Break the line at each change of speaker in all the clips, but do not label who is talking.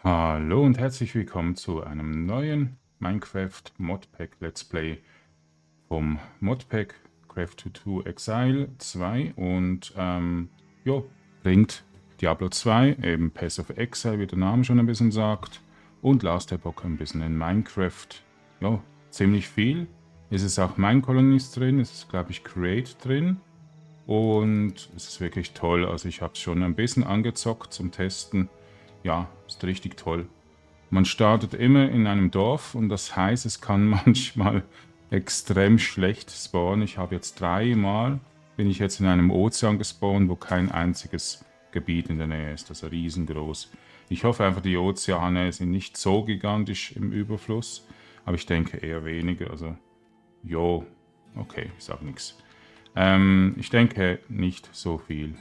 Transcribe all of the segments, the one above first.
Hallo und herzlich willkommen zu einem neuen Minecraft Modpack Let's Play vom Modpack Craft22 Exile 2 und jo, bringt Diablo 2, eben Path of Exile, wie der Name schon ein bisschen sagt, und Last Epoch ein bisschen in Minecraft. Ja, ziemlich viel. Es ist auch Minecolonies drin, es ist glaube ich Create drin und es ist wirklich toll. Also ich habe es schon ein bisschen angezockt zum Testen. Ja, ist richtig toll. Man startet immer in einem Dorf und das heißt, es kann manchmal extrem schlecht spawnen. Ich habe jetzt dreimal, bin ich jetzt in einem Ozean gespawnt, wo kein einziges Gebiet in der Nähe ist, also riesengroß. Ich hoffe einfach, die Ozeane sind nicht so gigantisch im Überfluss, aber ich denke eher weniger, also jo, okay, ich sage nichts. Ich denke nicht so viel.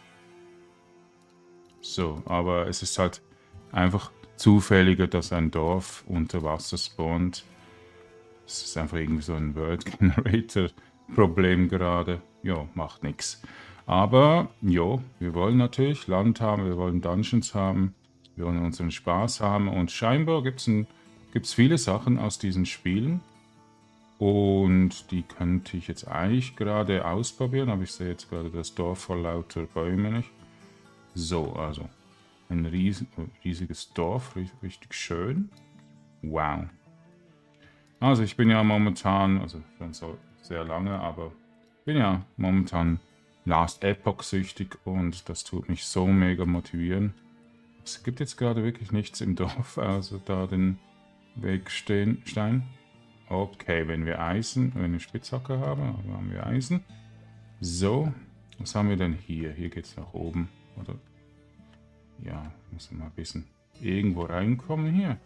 So, aber es ist halt einfach zufälliger, dass ein Dorf unter Wasser spawnt. Es ist einfach irgendwie so ein World Generator Problem gerade. Jo, macht nichts. Aber, jo, wir wollen natürlich Land haben, wir wollen Dungeons haben, wir wollen unseren Spaß haben und scheinbar gibt's viele Sachen aus diesen Spielen und die könnte ich jetzt eigentlich gerade ausprobieren, aber ich sehe jetzt gerade das Dorf vor lauter Bäume nicht. So, also ein riesiges Dorf, richtig schön. Wow. Also ich bin ja momentan, also schon so sehr lange, aber bin ja momentan Last Epoch süchtig und das tut mich so mega motivieren. Es gibt jetzt gerade wirklich nichts im Dorf, also da den Wegstein. Okay, wenn wir Spitzhacke haben wir Eisen. So, was haben wir denn hier? Hier geht es nach oben. Oder ja, muss mal ein bisschen irgendwo reinkommen hier.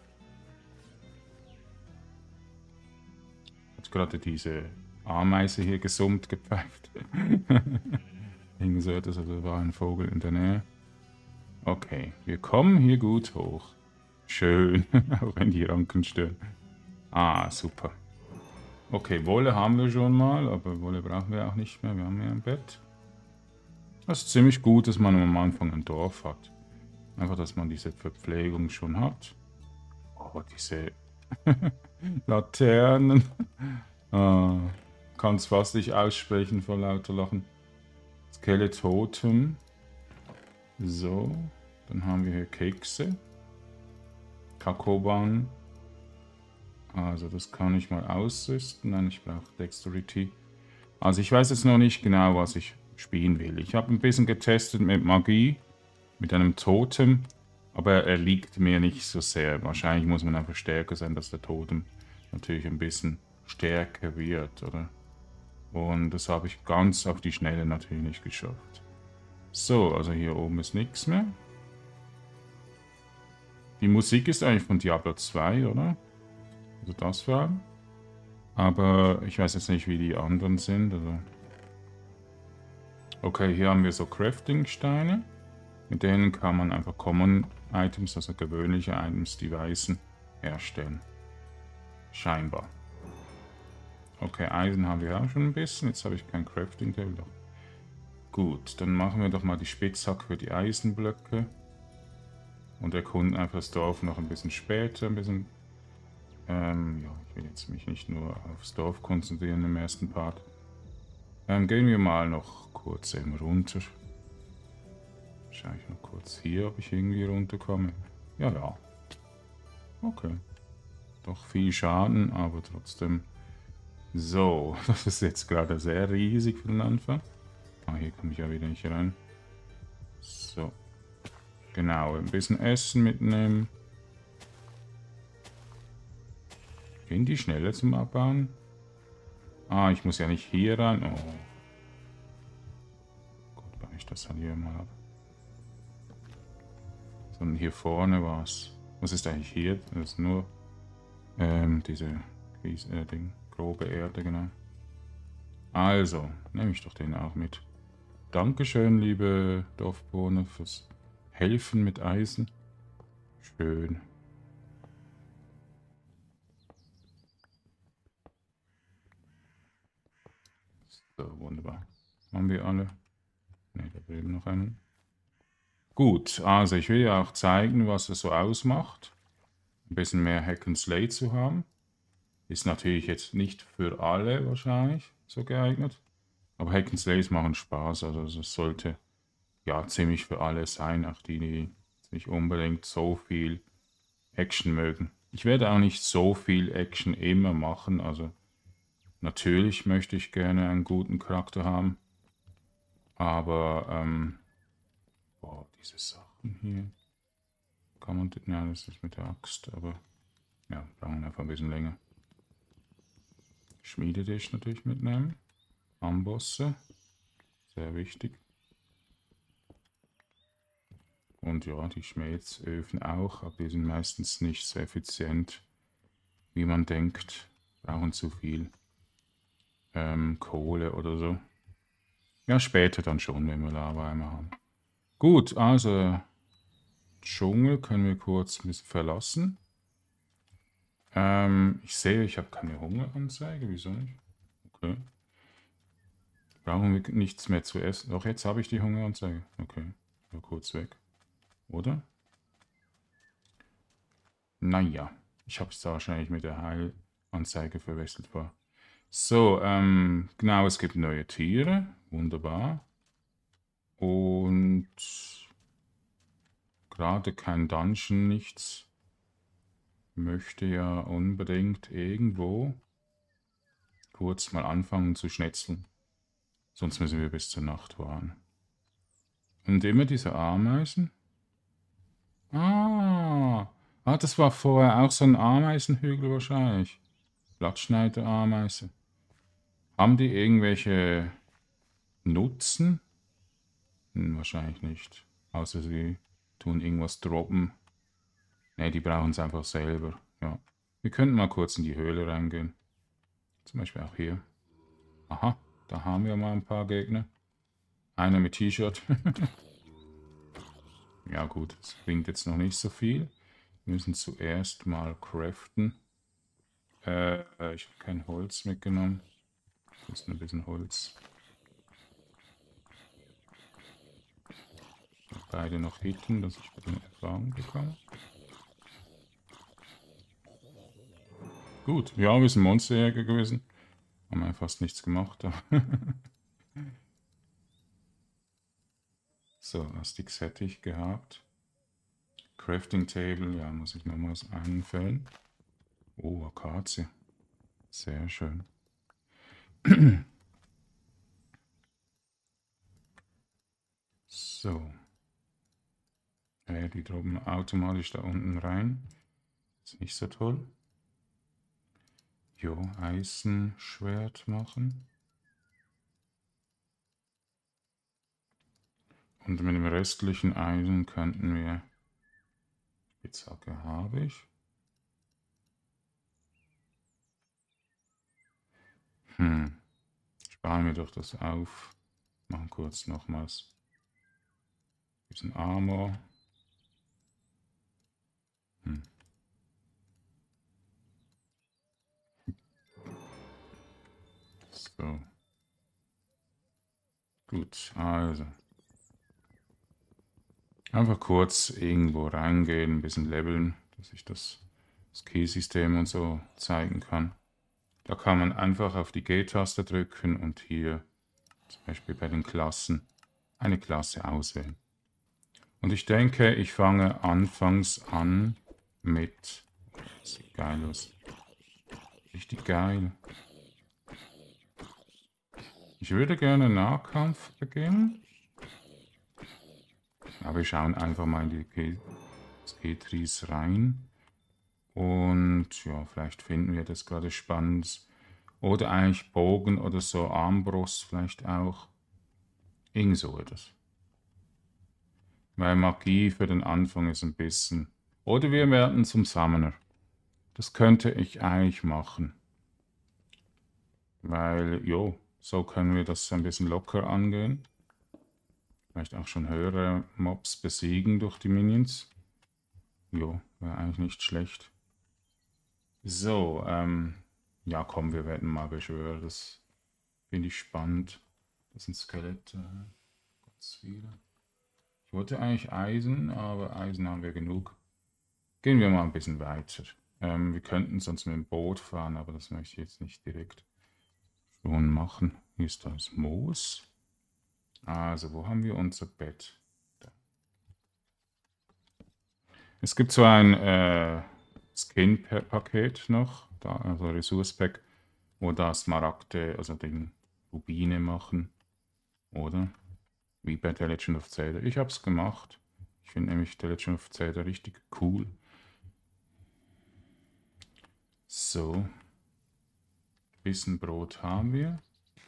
Hat gerade diese Ameise hier gesummt, gepfeift. Irgendwie so etwas, also war ein Vogel in der Nähe. Okay, wir kommen hier gut hoch. Schön, auch wenn die Ranken stören. Ah, super. Okay, Wolle haben wir schon mal, aber Wolle brauchen wir auch nicht mehr. Wir haben ja ein Bett. Das ist ziemlich gut, dass man am Anfang ein Dorf hat. Einfach, dass man diese Verpflegung schon hat. Oh, diese Laternen. Ah, kann es fast nicht aussprechen vor lauter Lachen. Skeletotem. So, dann haben wir hier Kekse. Kakaobohnen. Also das kann ich mal ausrüsten. Nein, ich brauche Dexterity. Also ich weiß jetzt noch nicht genau, was ich spielen will. Ich habe ein bisschen getestet mit Magie, mit einem Totem, aber er liegt mir nicht so sehr. Wahrscheinlich muss man einfach stärker sein, dass der Totem natürlich ein bisschen stärker wird, oder? Und das habe ich ganz auf die Schnelle natürlich nicht geschafft. So, also hier oben ist nichts mehr. Die Musik ist eigentlich von Diablo 2, oder? Also das vor allem. Aber ich weiß jetzt nicht, wie die anderen sind. Also okay, hier haben wir so Crafting-Steine. Mit denen kann man einfach Common Items, also gewöhnliche Items, die weißen, herstellen. Scheinbar. Okay, Eisen haben wir auch schon ein bisschen. Jetzt habe ich kein Crafting Table. Gut, dann machen wir doch mal die Spitzhacke für die Eisenblöcke. Und erkunden einfach das Dorf noch ein bisschen später. Ja, ich will jetzt mich nicht nur aufs Dorf konzentrieren im ersten Part. Gehen wir mal noch kurz eben runter. Schaue ich noch kurz hier, ob ich irgendwie runterkomme. Ja, ja. Okay. Doch viel Schaden, aber trotzdem. So, das ist jetzt gerade sehr riesig für den Anfang. Ah, hier komme ich ja wieder nicht rein. So. Genau, ein bisschen Essen mitnehmen. Gehen die schneller zum Abbauen? Ah, ich muss ja nicht hier rein. Oh. Gut, baue ich das dann hier mal ab. Sondern hier vorne was. Was ist eigentlich hier? Das ist nur diese grobe Erde, genau. Also, nehme ich doch den auch mit. Dankeschön, liebe Dorfbewohner, fürs Helfen mit Eisen. Schön. So, wunderbar. Haben wir alle? Ne, da drüben noch einen. Gut, also ich will ja auch zeigen, was es so ausmacht. Ein bisschen mehr Hack and Slay zu haben. Ist natürlich jetzt nicht für alle wahrscheinlich so geeignet. Aber Hack and Slays machen Spaß, also es sollte ja ziemlich für alle sein, auch die, die nicht unbedingt so viel Action mögen. Ich werde auch nicht so viel Action immer machen, also natürlich möchte ich gerne einen guten Charakter haben, aber boah, diese Sachen hier, kann man, ja, das ist mit der Axt, aber ja, brauchen einfach ein bisschen länger. Schmiedetisch natürlich mitnehmen, Ambosse, sehr wichtig. Und ja, die Schmelzöfen auch, aber die sind meistens nicht so effizient, wie man denkt. Brauchen zu viel Kohle oder so. Ja, später dann schon, wenn wir Lava-Eimer haben. Gut, also Dschungel können wir kurz ein bisschen verlassen. Ich sehe, ich habe keine Hungeranzeige. Wieso nicht? Okay. Brauchen wir nichts mehr zu essen. Doch, jetzt habe ich die Hungeranzeige. Okay, war kurz weg. Oder? Naja, ich habe es da wahrscheinlich mit der Heilanzeige verwechselt war. So, genau, es gibt neue Tiere. Wunderbar. Und gerade kein Dungeon, nichts. Möchte ja unbedingt irgendwo kurz mal anfangen zu schnetzeln. Sonst müssen wir bis zur Nacht warten. Und immer diese Ameisen. Das war vorher auch so ein Ameisenhügel wahrscheinlich. Blattschneiderameise. Haben die irgendwelche Nutzen? Wahrscheinlich nicht. Außer sie tun irgendwas droppen. Ne, die brauchen es einfach selber. Ja. Wir könnten mal kurz in die Höhle reingehen. Zum Beispiel auch hier. Aha, da haben wir mal ein paar Gegner. Einer mit T-Shirt. Ja gut, das bringt jetzt noch nicht so viel. Wir müssen zuerst mal craften. Ich habe kein Holz mitgenommen. Das ist ein bisschen Holz. Beide noch hitten, dass ich bei den Erfahrungen bekomme. Gut, ja, wir sind Monsterjäger gewesen. Haben wir fast nichts gemacht. So, Sticks hätte ich gehabt. Crafting Table, ja, muss ich noch was einfällen. Oh, Akazie. Sehr schön. So. Die droppen automatisch da unten rein. Ist nicht so toll. Jo, Eisenschwert machen. Und mit dem restlichen Eisen könnten wir... Spitzhacke habe ich. Sparen wir doch das auf. Machen kurz nochmals. Bisschen Armor. So. Gut, also. Einfach kurz irgendwo reingehen, ein bisschen leveln, dass ich das Keysystem und so zeigen kann. Da kann man einfach auf die G-Taste drücken und hier zum Beispiel bei den Klassen eine Klasse auswählen. Und ich denke, ich fange anfangs an mit... Das sieht geil aus. Richtig geil. Ich würde gerne Nahkampf beginnen. Aber wir schauen einfach mal in die G-Trees rein. Und ja, vielleicht finden wir das gerade spannend. Oder eigentlich Bogen oder so, Armbrust vielleicht auch. Irgend so etwas. Weil Magie für den Anfang ist ein bisschen... Oder wir werden zum Summoner. Das könnte ich eigentlich machen. Weil, jo, so können wir das ein bisschen locker angehen. Vielleicht auch schon höhere Mobs besiegen durch die Minions. Jo, wäre eigentlich nicht schlecht. So, ja komm, wir werden mal Beschwörer. Das finde ich spannend. Das sind Skelette. Ganz viele. Ich wollte eigentlich Eisen, aber Eisen haben wir genug. Gehen wir mal ein bisschen weiter. Wir könnten sonst mit dem Boot fahren, aber das möchte ich jetzt nicht direkt schon machen. Hier ist das Moos. Also, wo haben wir unser Bett? Da. Es gibt so ein Skin-Paket noch, da, also Resource-Pack, wo da Smaragde, also den Rubine machen, oder? Wie bei The Legend of Zelda. Ich habe es gemacht. Ich finde nämlich The Legend of Zelda richtig cool. So. Bisschen Brot haben wir.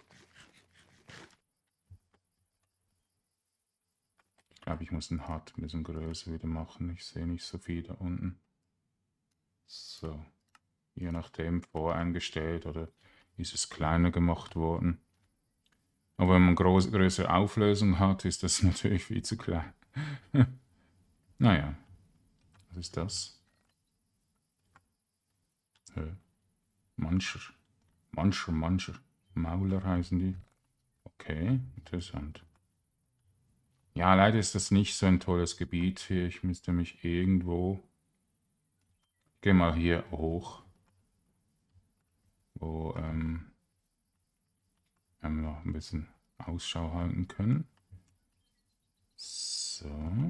Ich glaube, ich muss den Hut ein bisschen größer wieder machen. Ich sehe nicht so viel da unten. So. Je nachdem voreingestellt oder ist es kleiner gemacht worden. Aber wenn man größere Auflösung hat, ist das natürlich viel zu klein. Naja, was ist das? Mancher. Mancher. Mauler heißen die. Okay, interessant. Ja, leider ist das nicht so ein tolles Gebiet hier. Ich müsste mich irgendwo... Ich gehe mal hier hoch, wo wir noch ein bisschen Ausschau halten können. So.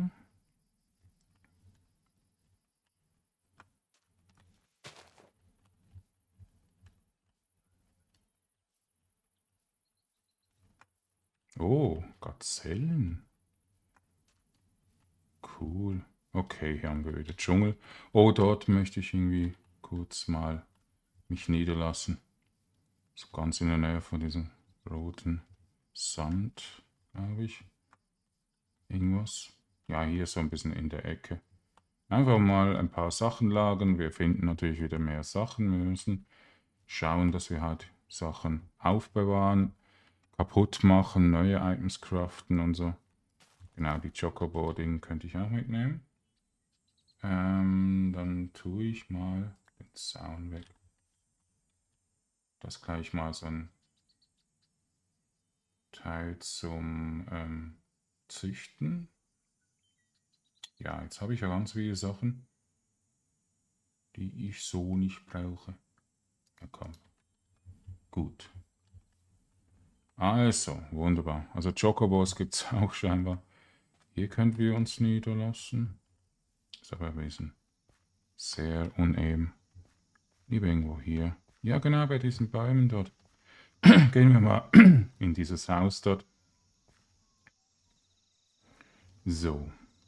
Oh, Gazellen. Cool. Okay, hier haben wir wieder Dschungel. Oh, dort möchte ich irgendwie kurz mal mich niederlassen. So ganz in der Nähe von diesem roten Sand, glaube ich. Irgendwas. Ja, hier so ein bisschen in der Ecke. Einfach mal ein paar Sachen lagern. Wir finden natürlich wieder mehr Sachen. Wir müssen schauen, dass wir halt Sachen aufbewahren, kaputt machen, neue Items craften und so. Genau, die Chocobo-Ding könnte ich auch mitnehmen. Dann tue ich mal den Zaun weg. Das gleich mal so ein Teil zum Züchten. Ja, jetzt habe ich ja ganz viele Sachen, die ich so nicht brauche. Ja, komm. Gut. Also, wunderbar. Also Chocobos gibt es auch scheinbar. Hier können wir uns niederlassen. Ist aber ein bisschen sehr uneben. Lieber irgendwo hier. Ja, genau, bei diesen Bäumen dort. Gehen wir mal in dieses Haus dort. So.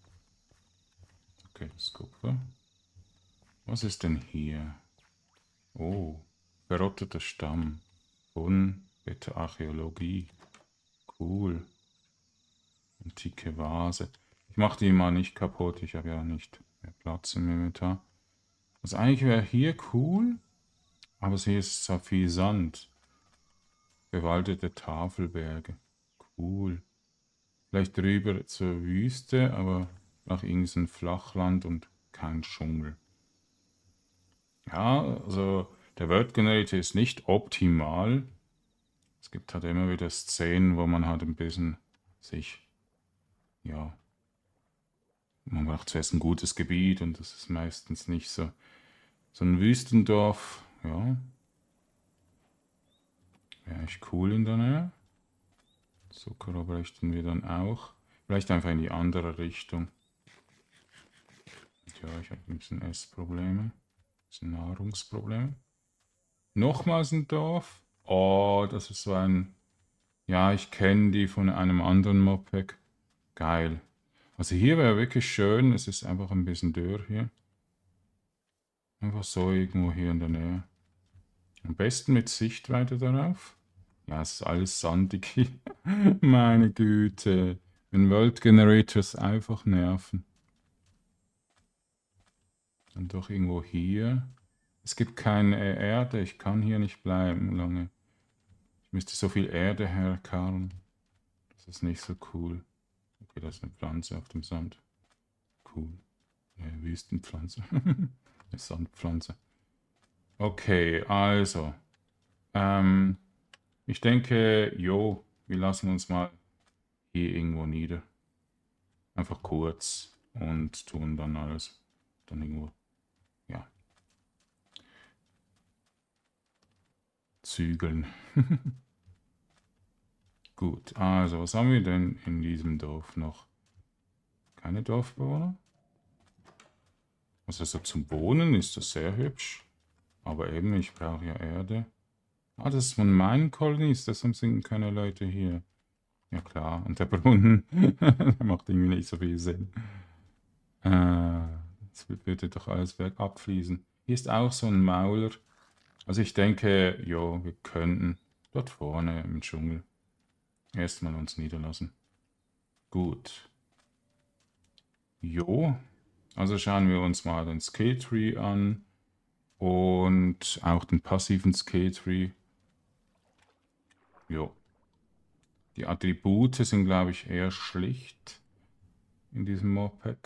Okay, das Kupfer. Was ist denn hier? Oh, verrotteter Stamm. Bitte Archäologie. Cool. Antike Vase. Ich mache die mal nicht kaputt. Ich habe ja nicht mehr Platz im Inventar. Also eigentlich wäre hier cool, aber hier ist so viel Sand. Bewaldete Tafelberge. Cool. Vielleicht rüber zur Wüste, aber nach irgendeinem Flachland und kein Dschungel. Ja, also der World Generator ist nicht optimal. Es gibt halt immer wieder Szenen, wo man halt ein bisschen sich, ja, man braucht zuerst ein gutes Gebiet und das ist meistens nicht so. So ein Wüstendorf, ja, wäre echt cool in der Nähe. Zucker bräuchten wir dann auch. Vielleicht einfach in die andere Richtung. Ja, ich habe ein bisschen Essprobleme. Ein bisschen Nahrungsprobleme. Nochmals ein Dorf. Oh, das ist so ein... Ja, ich kenne die von einem anderen Moped. Geil. Also hier wäre wirklich schön. Es ist einfach ein bisschen dürr hier. Einfach so irgendwo hier in der Nähe. Am besten mit Sichtweite darauf. Ja, es ist alles sandig hier. Meine Güte. Wenn World Generators einfach nerven. Dann doch irgendwo hier. Es gibt keine Erde. Ich kann hier nicht bleiben lange. Ich müsste so viel Erde herkarren. Das ist nicht so cool. Okay, das ist eine Pflanze auf dem Sand. Cool. Wüstenpflanze. Eine Sandpflanze. Okay, also. Ich denke, jo, wir lassen uns mal hier irgendwo nieder. Einfach kurz und tun dann alles dann irgendwo, ja, zügeln. Gut, also was haben wir denn in diesem Dorf noch? Keine Dorfbewohner? Also zum Wohnen ist das sehr hübsch. Aber eben, ich brauche ja Erde. Ah, das ist von meinen Colonies, deshalb sind keine Leute hier. Ja klar, und der Brunnen, der macht irgendwie nicht so viel Sinn. Das würde doch alles bergab fließen. Hier ist auch so ein Mauler. Also ich denke, jo, wir könnten dort vorne im Dschungel erstmal uns niederlassen. Gut. Jo, also schauen wir uns mal den Skilltree an und auch den passiven Skilltree. Jo. Die Attribute sind, glaube ich, eher schlicht in diesem Modpack.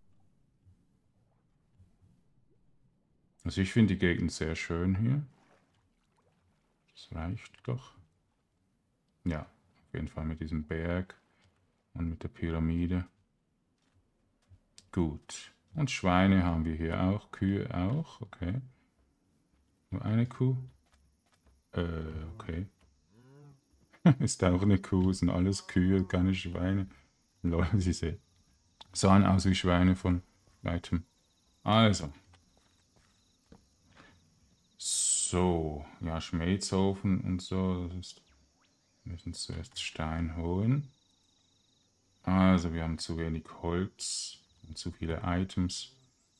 Also ich finde die Gegend sehr schön hier. Das reicht doch. Ja, auf jeden Fall mit diesem Berg und mit der Pyramide. Gut. Und Schweine haben wir hier auch, Kühe auch, okay. Nur eine Kuh. Okay. Ist auch eine Kuh, sind alles Kühe, keine Schweine. Lol, sie sahen aus wie Schweine von weitem. Also. So, ja, Schmelzofen und so, das ist, wir müssen zuerst Stein holen. Also, wir haben zu wenig Holz und zu viele Items.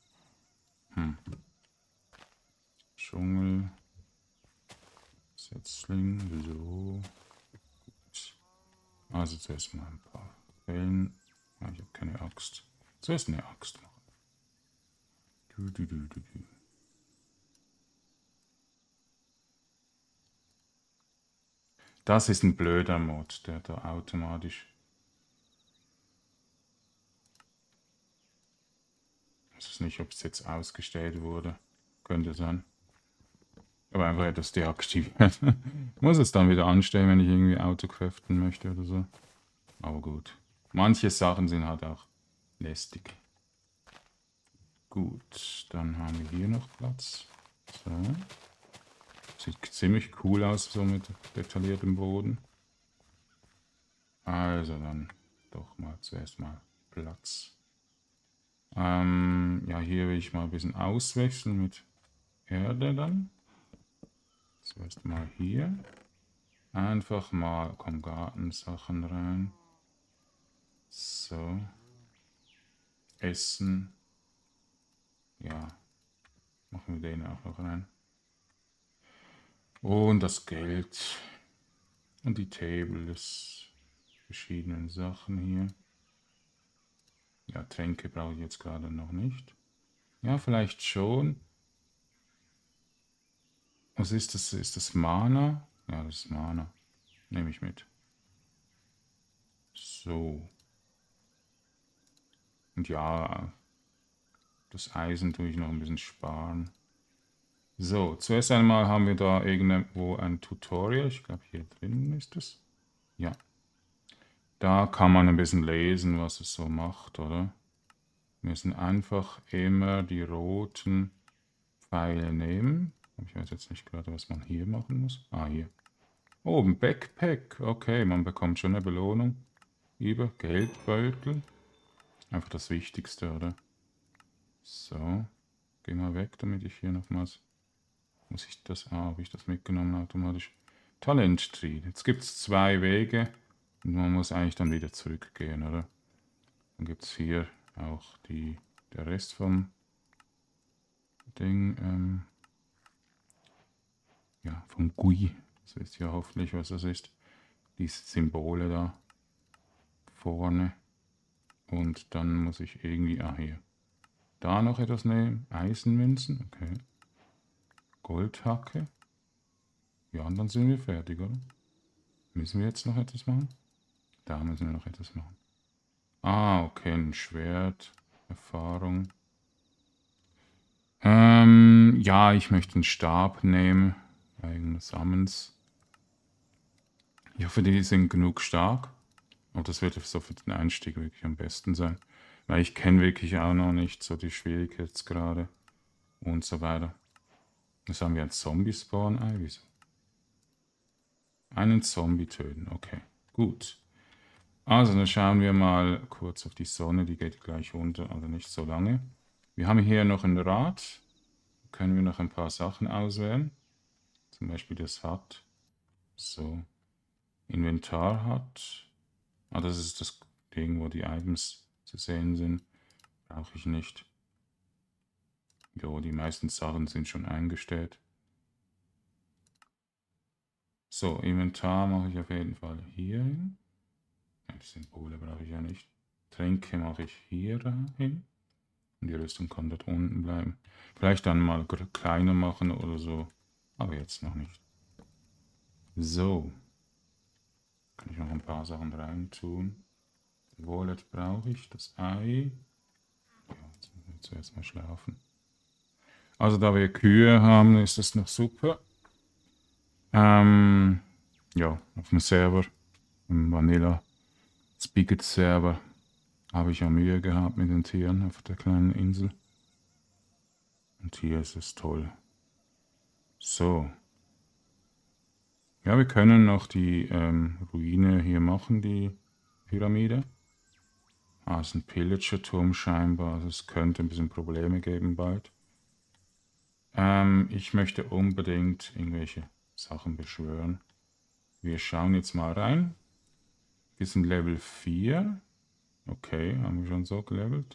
Dschungel. Setzling, so. Gut. Also zuerst mal ein paar Fällen. Ah, ich habe keine Axt. Zuerst eine Axt machen. Das ist ein blöder Mod, der da automatisch. Ich weiß nicht, ob es jetzt ausgestellt wurde. Könnte sein. Aber einfach etwas deaktiviert. Muss es dann wieder anstellen, wenn ich irgendwie Autocraften möchte oder so. Aber gut. Manche Sachen sind halt auch lästig. Gut, dann haben wir hier noch Platz. So. Sieht ziemlich cool aus, so mit detailliertem Boden. Also dann doch mal zuerst mal Platz. Ja, hier will ich mal ein bisschen auswechseln mit Erde dann. Zuerst mal hier. Einfach mal, komm, Gartensachen rein. So. Essen. Ja. Machen wir den auch noch rein. Und das Geld. Und die Tables. Verschiedenen Sachen hier. Ja, Tränke brauche ich jetzt gerade noch nicht. Ja, vielleicht schon. Was ist das? Ist das Mana? Ja, das ist Mana. Nehme ich mit. So. Und ja, das Eisen tue ich noch ein bisschen sparen. So, zuerst einmal haben wir da irgendwo ein Tutorial. Ich glaube, hier drin ist es. Ja. Da kann man ein bisschen lesen, was es so macht, oder? Wir müssen einfach immer die roten Pfeile nehmen. Ich weiß jetzt nicht gerade, was man hier machen muss. Ah, hier. Oh, ein Backpack. Okay, man bekommt schon eine Belohnung. Über Geldbeutel. Einfach das Wichtigste, oder? So. Geh mal weg, damit ich hier nochmals... Muss ich das... Ah, habe ich das mitgenommen automatisch. Talent Tree. Jetzt gibt es 2 Wege. Und man muss eigentlich dann wieder zurückgehen, oder? Dann gibt es hier auch der Rest vom Ding. Ja, vom GUI. Das wisst ihr hoffentlich, was das ist. Diese Symbole da vorne. Und dann muss ich irgendwie... Ah, hier. Da noch etwas nehmen. Eisenmünzen. Okay. Goldhacke. Ja, und dann sind wir fertig, oder? Müssen wir jetzt noch etwas machen? Da müssen wir noch etwas machen. Ah, okay, ein Schwert. Erfahrung. Ja, ich möchte einen Stab nehmen. Wegen des Sammens. Ich hoffe, die sind genug stark. Und das wird so für den Einstieg wirklich am besten sein. Weil ich kenne wirklich auch noch nicht so die Schwierigkeitsgrade und so weiter. Jetzt haben wir ein Zombie-Spawn. Ah, wieso? Einen Zombie töten, okay. Gut. Also, dann schauen wir mal kurz auf die Sonne. Die geht gleich unter, also nicht so lange. Wir haben hier noch ein Rad. Da können wir noch ein paar Sachen auswählen. Zum Beispiel das hat. So. Inventar hat. Ah, das ist das Ding, wo die Items zu sehen sind. Brauche ich nicht. Jo, die meisten Sachen sind schon eingestellt. So, Inventar mache ich auf jeden Fall hier hin. Die Symbole brauche ich ja nicht. Tränke mache ich hier hin. Und die Rüstung kann dort unten bleiben. Vielleicht dann mal kleiner machen oder so. Aber jetzt noch nicht. So. Kann ich noch ein paar Sachen rein tun. Wallet brauche ich. Das Ei. Ja, jetzt müssen wir zuerst mal schlafen. Also da wir Kühe haben, ist das noch super. Ja, auf dem Server, im Vanilla Spigot Server, habe ich ja Mühe gehabt mit den Tieren auf der kleinen Insel. Und hier ist es toll. So. Ja, wir können noch die Ruine hier machen, die Pyramide. Ah, es ist ein Pillager-Turm scheinbar, also es könnte ein bisschen Probleme geben bald. Ich möchte unbedingt irgendwelche Sachen beschwören. Wir schauen jetzt mal rein. Wir sind Level 4. Okay, haben wir schon so gelevelt.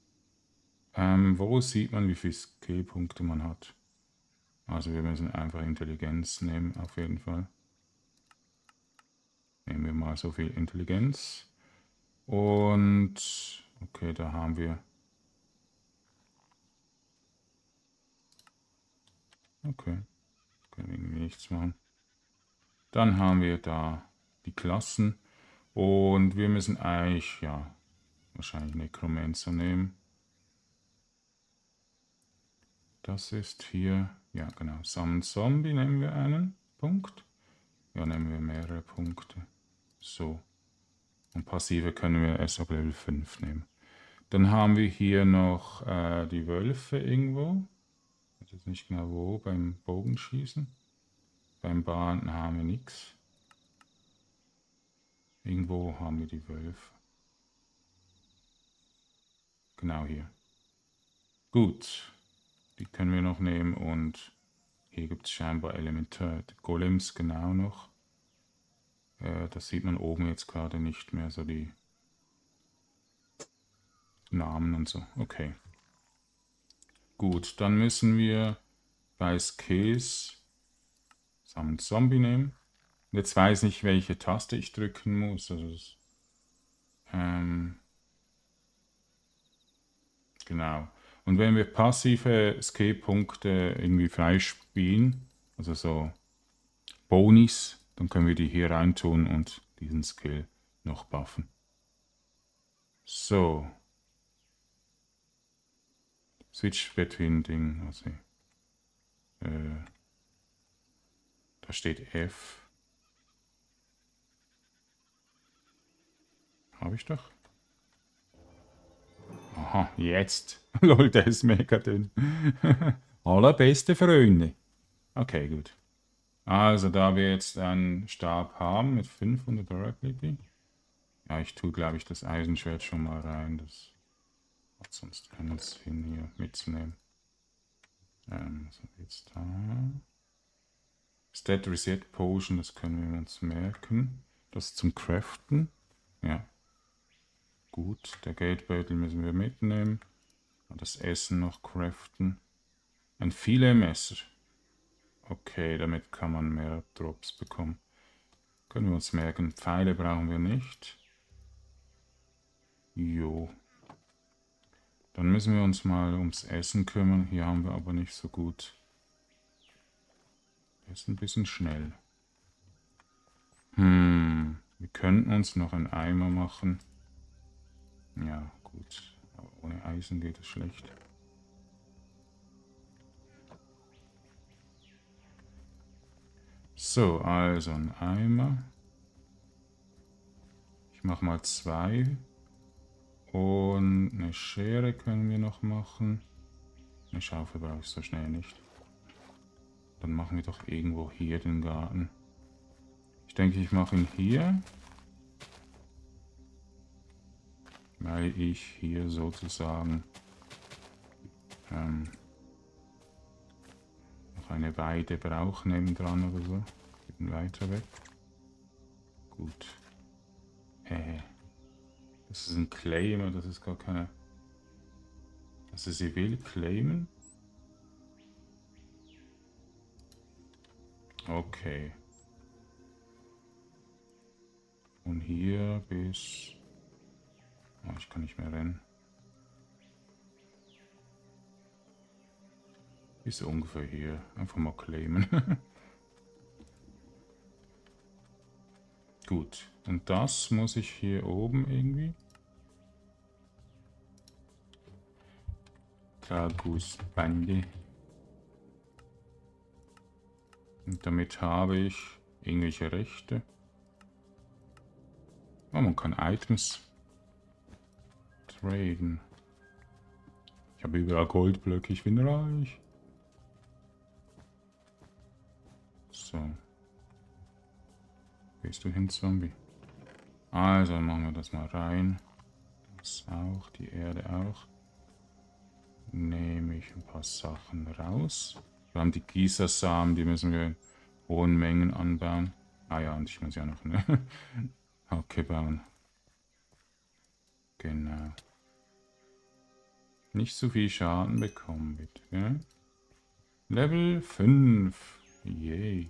Wo sieht man, wie viele Skillpunkte man hat? Also wir müssen einfach Intelligenz nehmen, auf jeden Fall. Nehmen wir mal so viel Intelligenz. Und okay, da haben wir. Okay, können wir irgendwie nichts machen. Dann haben wir da die Klassen. Und wir müssen eigentlich, ja, wahrscheinlich Necromancer nehmen. Das ist hier, ja genau, Summon Zombie nehmen wir einen Punkt. Ja, nehmen wir mehrere Punkte. So. Und passive können wir erst ab Level 5 nehmen. Dann haben wir hier noch die Wölfe irgendwo. Ich weiß jetzt nicht genau wo, beim Bogenschießen. Beim Bahnen haben wir nichts. Irgendwo haben wir die Wölfe. Genau hier. Gut. Die können wir noch nehmen und hier gibt es scheinbar Elementar Golems genau noch. Das sieht man oben jetzt gerade nicht mehr, so die Namen und so. Okay. Gut, dann müssen wir bei Skills Summon Zombie nehmen. Jetzt weiß ich, welche Taste ich drücken muss. Also das, genau. Und wenn wir passive Skill-Punkte irgendwie freispielen, also so Bonis, dann können wir die hier reintun und diesen Skill noch buffen. So. Switch between Ding, also da steht F. Habe ich doch. Aha, jetzt. Lol, der ist mega dünn. Allerbeste Freunde. Okay, gut. Also, da wir jetzt einen Stab haben mit 500 Durability. Ja, ich tue, glaube ich, das Eisenschwert schon mal rein. Das hat sonst keinen Sinn hier mitzunehmen. Was haben wir jetzt da? Stat Reset Potion, das können wir uns merken. Das zum Craften. Ja. Gut, der Geldbeutel müssen wir mitnehmen. Und das Essen noch craften. Ein Filetmesser. Okay, damit kann man mehr Drops bekommen. Können wir uns merken. Pfeile brauchen wir nicht. Jo. Dann müssen wir uns mal ums Essen kümmern. Hier haben wir aber nicht so gut. Der ist ein bisschen schnell. Wir könnten uns noch einen Eimer machen. Ja, gut. Aber ohne Eisen geht es schlecht. So, also ein Eimer. Ich mache mal 2. Und eine Schere können wir noch machen. Eine Schaufel brauche ich so schnell nicht. Dann machen wir doch irgendwo hier den Garten. Ich denke, ich mache ihn hier. Weil ich hier sozusagen noch eine Weide brauche nebendran oder so. Ich bin weiter weg. Gut. Das ist ein Claimer, das ist gar keine... Also sie will claimen. Okay. Von hier bis... Oh, ich kann nicht mehr rennen. Bis ungefähr hier. Einfach mal claimen. Gut. Und das muss ich hier oben irgendwie. Tragus Bande. Und damit habe ich irgendwelche Rechte. Oh, man kann Items traden. Ich habe überall Goldblöcke, ich bin reich. So. Gehst du hin, Zombie? Also machen wir das mal rein. Das auch, die Erde auch. Nehme ich ein paar Sachen raus. Wir haben die Gießersamen, die müssen wir in hohen Mengen anbauen. Ah ja, und ich muss ja noch eine Hacke bauen. Genau. Nicht so viel Schaden bekommen, bitte. Ja? Level 5. Yay.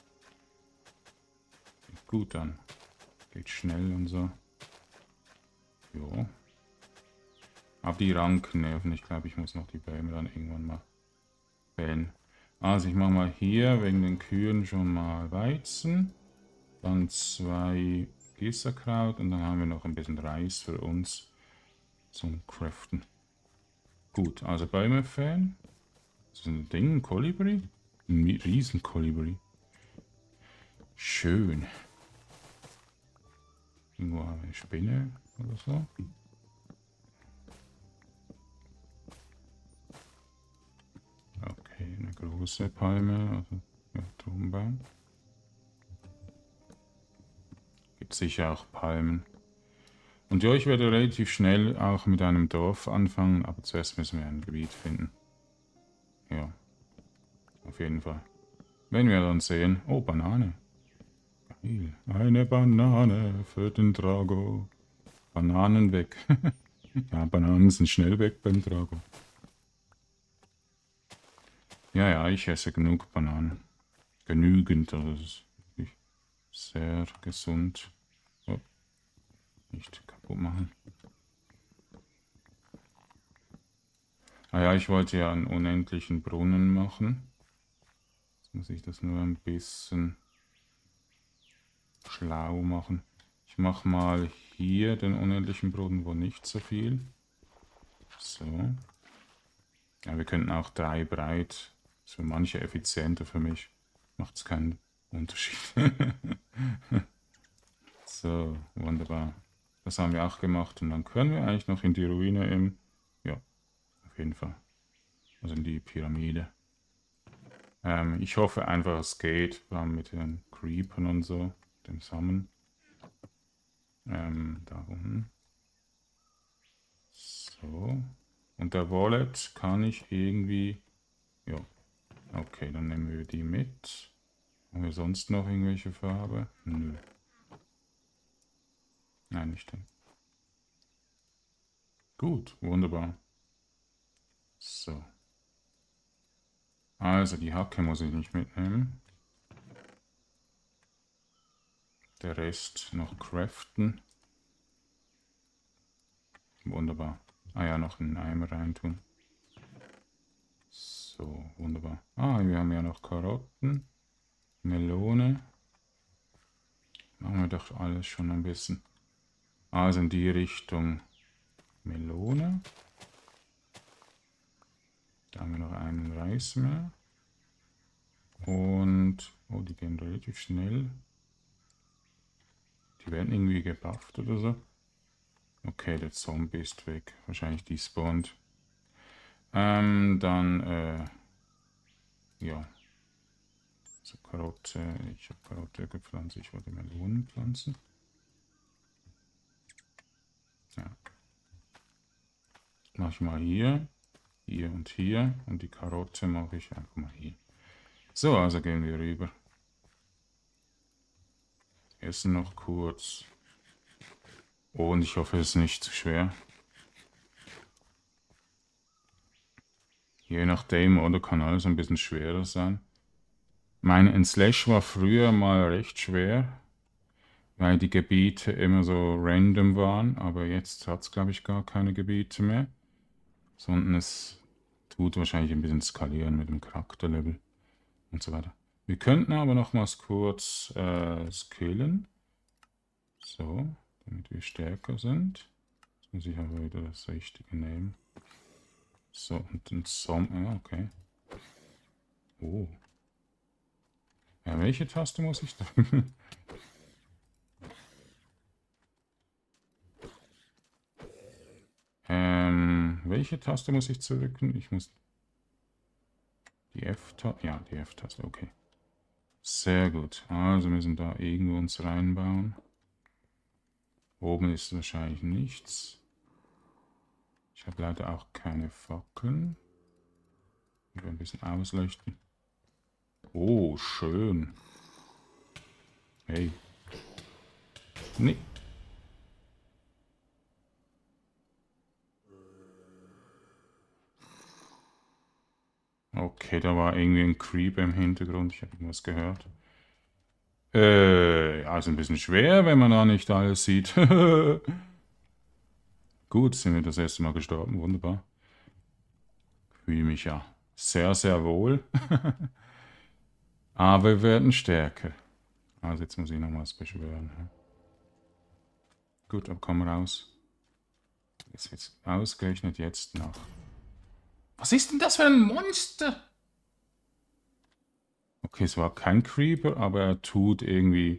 Geht gut an. Geht schnell und so. Jo. Aber die Ranken nerven. Ich glaube, ich muss noch die Bäume dann irgendwann mal fällen. Also ich mache mal hier wegen den Kühen schon mal Weizen. Dann 2 Gießerkraut und dann haben wir noch ein bisschen Reis für uns zum Craften. Gut, also Bäume fällen. Das ist ein Ding, ein Kolibri. Ein Riesenkolibri. Schön. Irgendwo haben wir eine Spinne oder so. Okay, eine große Palme, also ja, Turmbaum. Gibt sicher auch Palmen. Und ja, ich werde relativ schnell auch mit einem Dorf anfangen, aber zuerst müssen wir ein Gebiet finden. Ja, auf jeden Fall. Wenn wir dann sehen... Oh, Banane. Geil. Eine Banane für den Drago. Bananen weg. Ja, Bananen sind schnell weg beim Drago. Ja, ja, ich esse genug Bananen. Genügend, also das ist wirklich sehr gesund. Oh, nicht kaputt machen. Ah ja, ich wollte ja einen unendlichen Brunnen machen. Jetzt muss ich das nur ein bisschen schlau machen. Ich mache mal hier den unendlichen Brunnen, wo nicht so viel. So. Ja, wir könnten auch 3 breit. Das ist für manche effizienter, für mich macht es keinen Unterschied. So, wunderbar. Das haben wir auch gemacht und dann können wir eigentlich noch in die Ruine im... Ja, auf jeden Fall. Also in die Pyramide. Ich hoffe einfach, es geht, vor allem mit den Creepern und so, dem Samen. Da unten. So. Und der Wallet kann ich irgendwie... Ja. Okay, dann nehmen wir die mit. Haben wir sonst noch irgendwelche Farbe? Nö. Nein, nicht den. Gut, wunderbar. So. Also die Hacke muss ich nicht mitnehmen. Der Rest noch craften. Wunderbar. Ah ja, noch einen Eimer reintun. So, wunderbar. Ah, wir haben ja noch Karotten. Melone. Machen wir doch alles schon ein bisschen. Also in die Richtung Melone. Da haben wir noch einen Reis mehr. Und, oh, die gehen relativ schnell. Die werden irgendwie gebufft oder so. Okay, der Zombie ist weg. Wahrscheinlich despawned. Dann, ja. So, Karotte. Ich habe Karotte gepflanzt. Ich wollte Melonen pflanzen. Ja. Mache ich mal hier. Hier und hier. Und die Karotte mache ich einfach mal hier. So, also gehen wir rüber. Essen noch kurz. Oh, und ich hoffe, es ist nicht zu schwer. Je nachdem, oder kann alles ein bisschen schwerer sein. Mein Slash war früher mal recht schwer, weil die Gebiete immer so random waren, aber jetzt hat es, glaube ich, gar keine Gebiete mehr, sondern es tut wahrscheinlich ein bisschen skalieren mit dem Charakterlevel und so weiter. Wir könnten aber nochmals kurz skillen, so, damit wir stärker sind. Jetzt muss ich aber wieder das Richtige nehmen. So, und den Zombie, ja, okay. Oh. Ja, welche Taste muss ich drücken? Welche Taste muss ich drücken? Ich muss die F-Taste. Ja, die F-Taste, okay. Sehr gut. Also müssen da irgendwo uns reinbauen. Oben ist wahrscheinlich nichts. Ich habe leider auch keine Fackeln. Ich will ein bisschen ausleuchten. Oh, schön. Hey. Nee. Okay, da war irgendwie ein Creep im Hintergrund. Ich habe irgendwas gehört. Also ein bisschen schwer, wenn man da nicht alles sieht. Gut, sind wir das erste Mal gestorben. Wunderbar. Fühle mich ja sehr, sehr wohl. Aber wir werden stärker. Also jetzt muss ich nochmals beschwören. Gut, aber komm raus. Jetzt wird's ausgerechnet jetzt noch. Was ist denn das für ein Monster? Okay, es war kein Creeper, aber er tut irgendwie...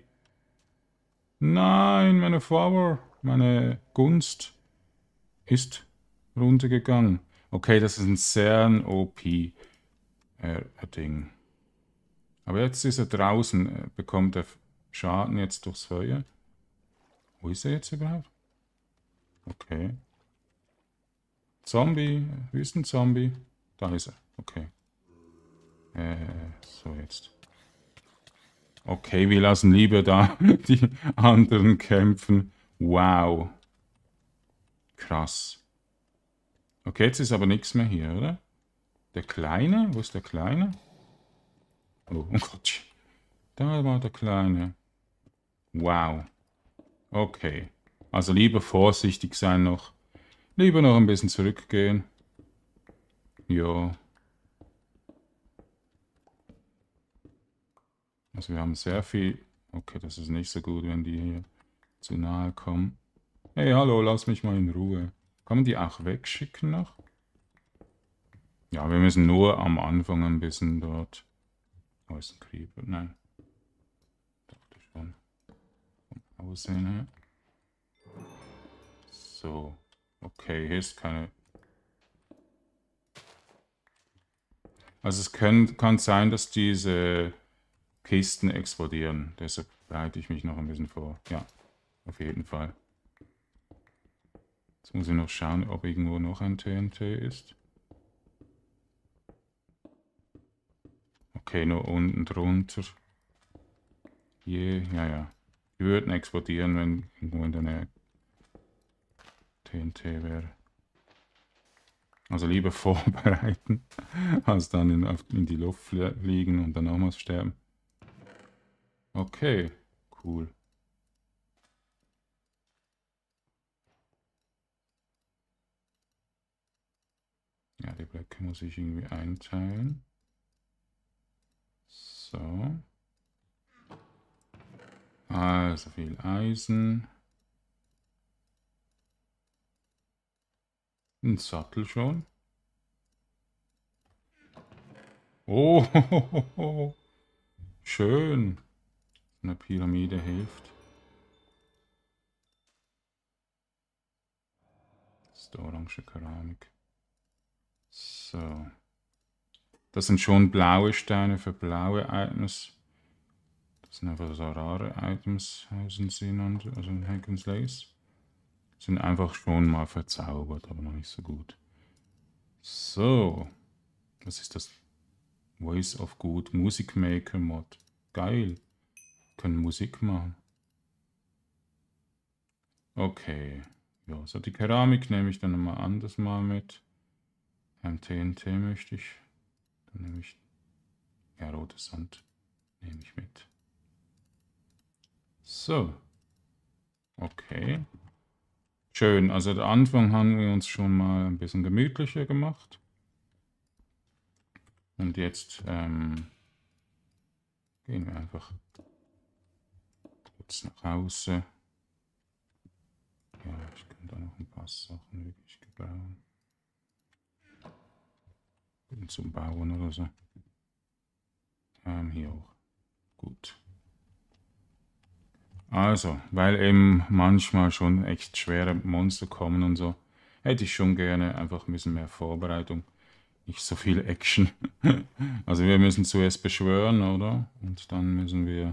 Nein, meine Flower, meine Gunst ist runtergegangen. Okay, das ist ein sehr OP-Ding. Aber jetzt ist er draußen, bekommt er Schaden jetzt durchs Feuer. Wo ist er jetzt überhaupt? Okay. Zombie, Wüstenzombie. Da ist er. Okay. So jetzt. Okay, wir lassen lieber da die anderen kämpfen. Wow. Krass. Okay, jetzt ist aber nichts mehr hier, oder? Der Kleine? Wo ist der Kleine? Oh, oh Gott. Da war der Kleine. Wow. Okay. Also lieber vorsichtig sein noch. Lieber noch ein bisschen zurückgehen. Ja. Also wir haben sehr viel... Okay, das ist nicht so gut, wenn die hier zu nahe kommen. Hey, hallo, lass mich mal in Ruhe. Kann man die auch wegschicken noch? Ja, wir müssen nur am Anfang ein bisschen dort... Oh, ist ein Creeper. Nein. Dachte schon. Vom Aussehen her. So. Okay, hier ist keine... Also es kann sein, dass diese Kisten explodieren. Deshalb bereite ich mich noch ein bisschen vor. Ja, auf jeden Fall. Jetzt muss ich noch schauen, ob irgendwo noch ein TNT ist. Okay, nur unten drunter. Hier, ja, ja. Die würden explodieren, wenn irgendwo in der Nähe TNT wäre. Also lieber vorbereiten, als dann in die Luft fliegen und dann nochmals sterben. Okay, cool. Ja, die Blöcke muss ich irgendwie einteilen. So. Also viel Eisen. Ein Sattel schon. Oh, schön. Eine Pyramide hilft. ist orange Keramik. So. Das sind schon blaue Steine für blaue Items. Das sind einfach so rare Items, heißen sie, also in Hack and Slays. Sind einfach schon mal verzaubert, aber noch nicht so gut. So. Was ist das? Voice of Good Music Maker Mod. Geil. Können Musik machen. Okay. Ja, so die Keramik nehme ich dann nochmal anders mal mit. TNT möchte ich. Dann nehme ich. Ja, rotes Sand nehme ich mit. So. Okay. Schön. Also der Anfang haben wir uns schon mal ein bisschen gemütlicher gemacht. Und jetzt gehen wir einfach kurz nach Hause. Ja, ich kann da noch ein paar Sachen wirklich gebrauchen. Zum Bauen oder so. Hier auch. Gut. Also, weil eben manchmal schon echt schwere Monster kommen und so, hätte ich schon gerne einfach ein bisschen mehr Vorbereitung. Nicht so viel Action. Also wir müssen zuerst beschwören, oder? Und dann müssen wir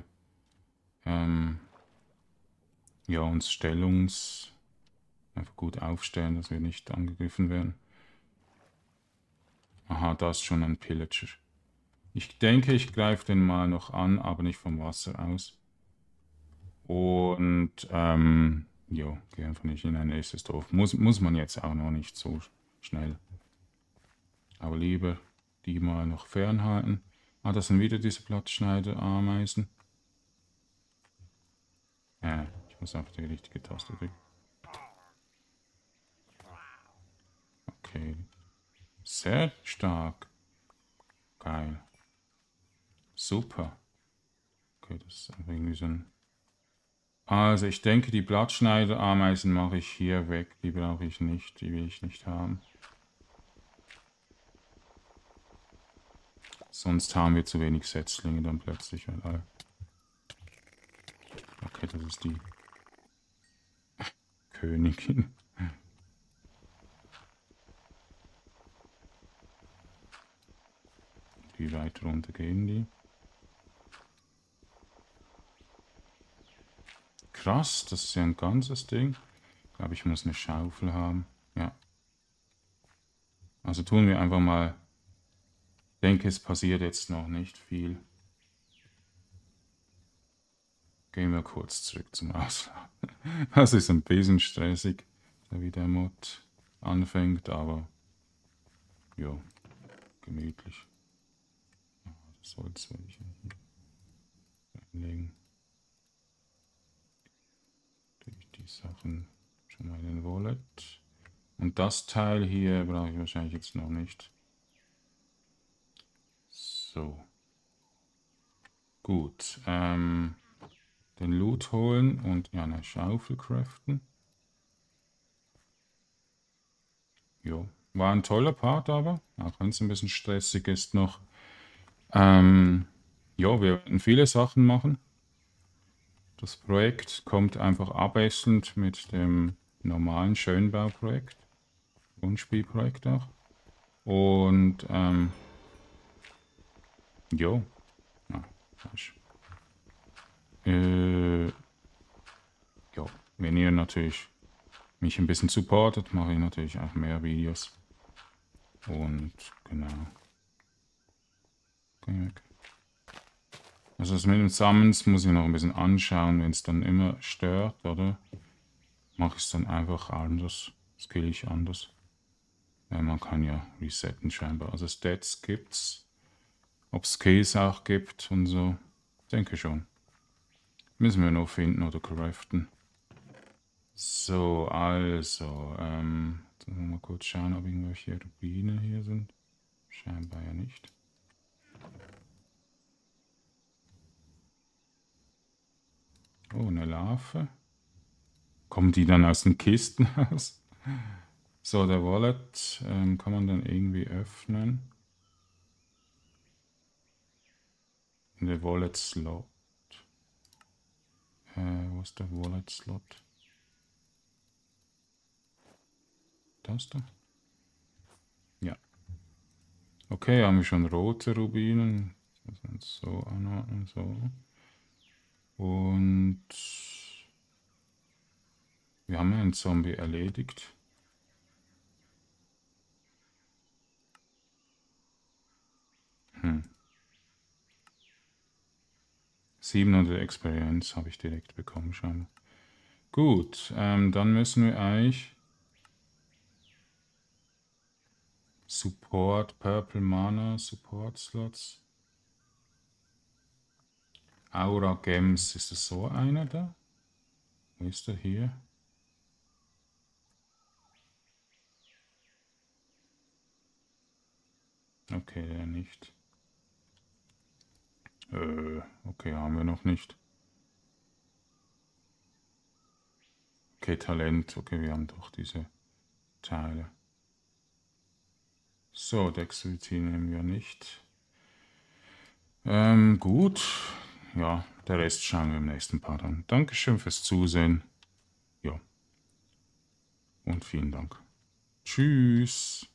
ja, uns einfach gut aufstellen, dass wir nicht angegriffen werden. Aha, da ist schon ein Pillager. Ich denke, ich greife den mal noch an, aber nicht vom Wasser aus. Und, jo, gehe einfach nicht in ein nächstes Dorf. Muss man jetzt auch noch nicht so schnell. Aber lieber die mal noch fernhalten. Ah, das sind wieder diese Blattschneider-Ameisen. Ich muss einfach die richtige Taste drücken. Okay. Sehr stark. Geil. Super. Okay, das ist einfach irgendwie so ein... Also ich denke, die Blattschneider-Ameisen mache ich hier weg. Die brauche ich nicht. Die will ich nicht haben. Sonst haben wir zu wenig Setzlinge dann plötzlich. Okay, das ist die Königin. Wie weit runter gehen die? Krass, das ist ja ein ganzes Ding. Ich glaube, ich muss eine Schaufel haben. Ja. Also tun wir einfach mal. Ich denke, es passiert jetzt noch nicht viel. Gehen wir kurz zurück zum Ausladen. Das ist ein bisschen stressig, wie der Mod anfängt, aber ja, gemütlich. Das Holz will ich hier reinlegen. Die Sachen schon mal in den Wallet. Und das Teil hier brauche ich wahrscheinlich jetzt noch nicht. So. Gut. Den Loot holen und ja, eine Schaufel craften. Jo. War ein toller Part aber, auch wenn es ein bisschen stressig ist noch. Ja, wir werden viele Sachen machen. Das Projekt kommt einfach abwechselnd mit dem normalen Schönbauprojekt. Grundspielprojekt auch. Und, jo. Ah, falsch. Ja, wenn ihr natürlich mich ein bisschen supportet, mache ich natürlich auch mehr Videos. Und genau. Also das mit dem Summons muss ich noch ein bisschen anschauen, wenn es dann immer stört, oder? Mache ich es dann einfach anders. Skill ich anders. Ja, man kann ja resetten scheinbar. Also Stats gibt's. Ob es Skills auch gibt und so. Denke schon. Müssen wir noch finden oder craften. So, also, jetzt müssen wir mal kurz schauen, ob irgendwelche Rubine hier sind. Scheinbar ja nicht. Oh, eine Larve. Kommen die dann aus den Kisten raus? So, der Wallet kann man dann irgendwie öffnen. In der Wallet Slot. Wo ist der Wallet Slot? Das da? Ja. Okay, haben wir schon rote Rubinen. Das sind so anordnen, so. Und wir haben einen Zombie erledigt. Hm. 700 Experience habe ich direkt bekommen, scheinbar. Gut, dann müssen wir eigentlich Support, Purple Mana, Support Slots. Aura Gems, ist das so einer da? Wo ist der hier? Okay, der nicht. Okay, haben wir noch nicht. Okay, Talent. Okay, wir haben doch diese Teile. So, Dexterity nehmen wir nicht. Gut. Ja, der Rest schauen wir im nächsten Part an. Dankeschön fürs Zusehen. Ja. Und vielen Dank. Tschüss.